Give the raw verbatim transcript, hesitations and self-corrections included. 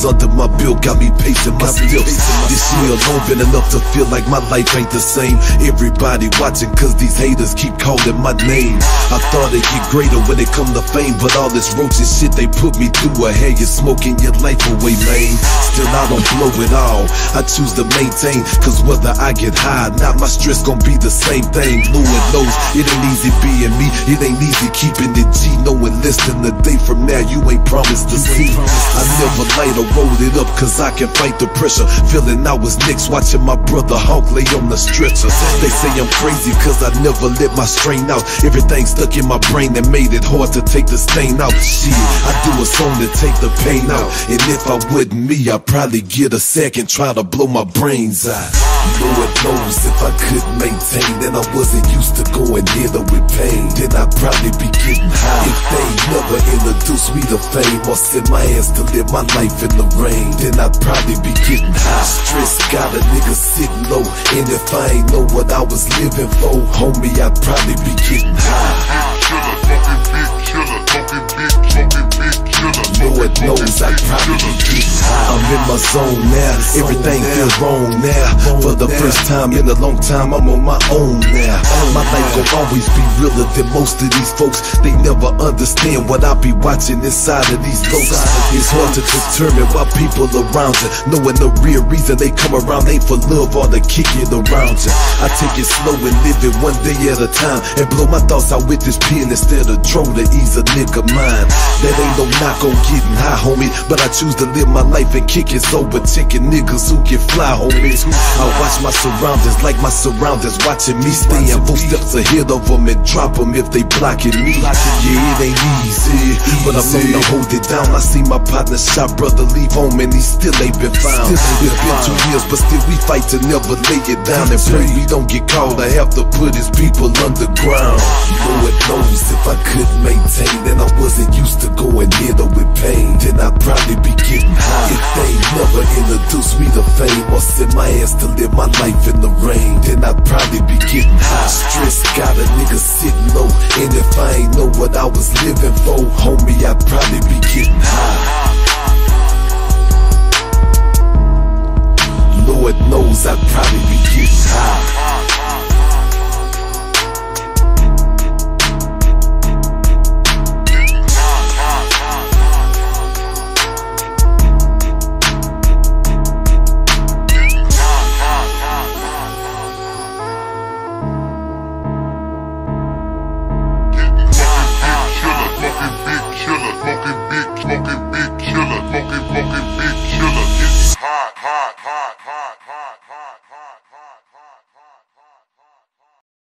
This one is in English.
years under my belt got me pacing my steps. This year alone been enough to feel like my life ain't the same. Everybody watching cause these haters keep calling my name. I thought it'd get greater when it come to fame, but all this roaching shit they put me through, I had you smoking your life away, man. Still I don't blow it all, I choose to maintain, cause whether I get high or not, my stress gon' be the same thing. Lord knows it ain't easy being me, it ain't easy keeping it G, knowing less than a day from now you ain't promised to see. I never light or roll it up cause I can fight the pressure, feeling I was next watching my brother Hawk lay on the stretcher. They say I'm crazy cause I never let my strain out, everything stuck in my brain that made it hard to take the stain out. Shit, I do a song to take the pain out, and if I wasn't me I'd probably get a second try to blow my brains out. Lord knows if I couldn't maintain, then I wasn't used to going hither with pain, then I'd probably be getting high. If they never introduced me to fame or sent my ass to live my life in the rain, then I'd probably be getting high. Stress got a nigga sitting low, and if I ain't know what I was living for, homie, I'd probably be getting high. Lord knows I'd probably be getting high. I'm in my zone now, everything feels wrong now. For the first time in a long time, I'm on my own now. My life gon' always be realer than most of these folks. They never understand what I be watching inside of these folks. It's hard to determine why people around you, knowing the real reason they come around ain't for love or to kick it around you. I take it slow and live it one day at a time, and blow my thoughts out with this pen instead of draw to ease a nigga mind. That ain't no knock on getting high, homie, but I choose to live my life and kick it sober, checking niggas who can fly, homies. I watch my surroundings like my surroundings watching me, staying four steps ahead of them and drop them if they blocking me. Yeah, it ain't easy, but I'm known to hold it down. I see my partner shot brother leave home and he still ain't been found. It's been two years, but still we fight to never lay it down, and pray we don't get caught or have to put his people underground. Lord knows if I couldn't maintain, then I wasn't used to going hither with pain, then I'd probably be getting high. If they never introduced me to fame or sent my ass to live my life in the rain, then I'd probably be getting high. Stress got a nigga sitting low, and if I ain't know what I was living for, homie, I'd probably be getting high. Lord knows I'd probably be getting high. Smoking big killer, smoking, smoking big killer, getting hot, hot, hot, hot, hot.